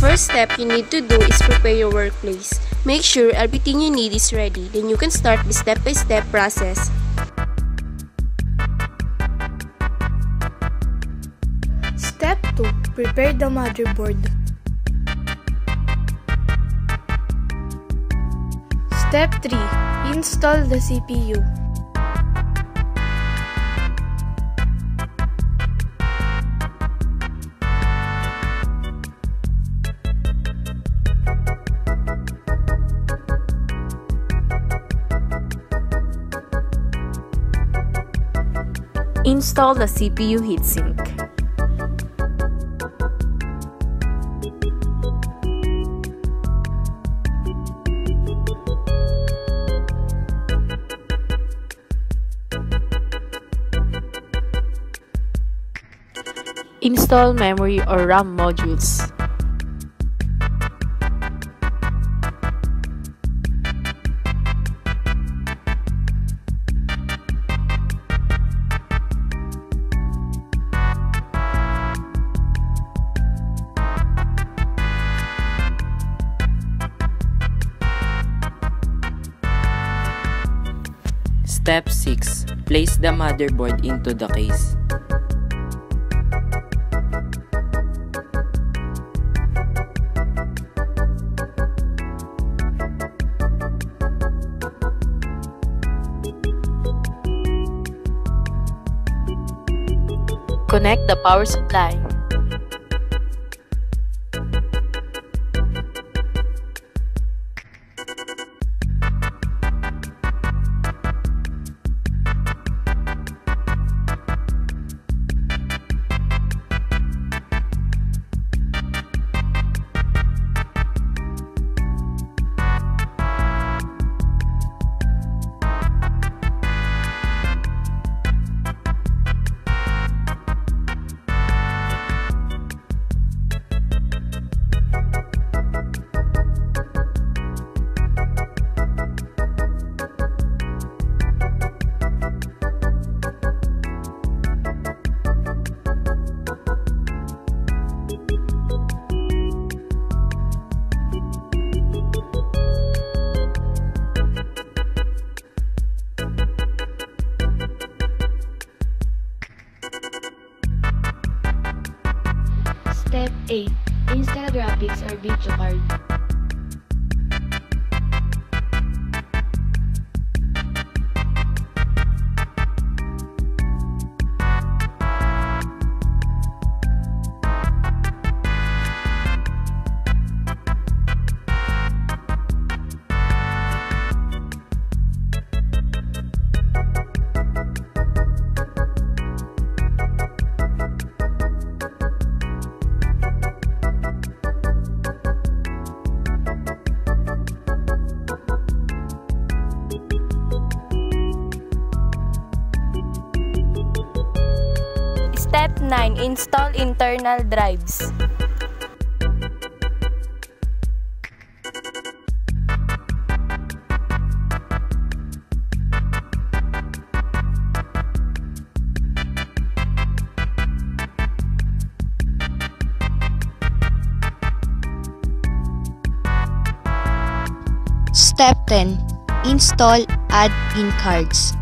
first step you need to do is prepare your workplace. Make sure everything you need is ready, then you can start the step-by-step process. Step 2. Prepare the motherboard. Step 3. Install the CPU. Install the CPU heatsink. Install memory or RAM modules. Step 6. Place the motherboard into the case. Connect the power supply. Step 8. Install graphics or video card. Step 9. Install internal drives. Step 10. Install add-in cards.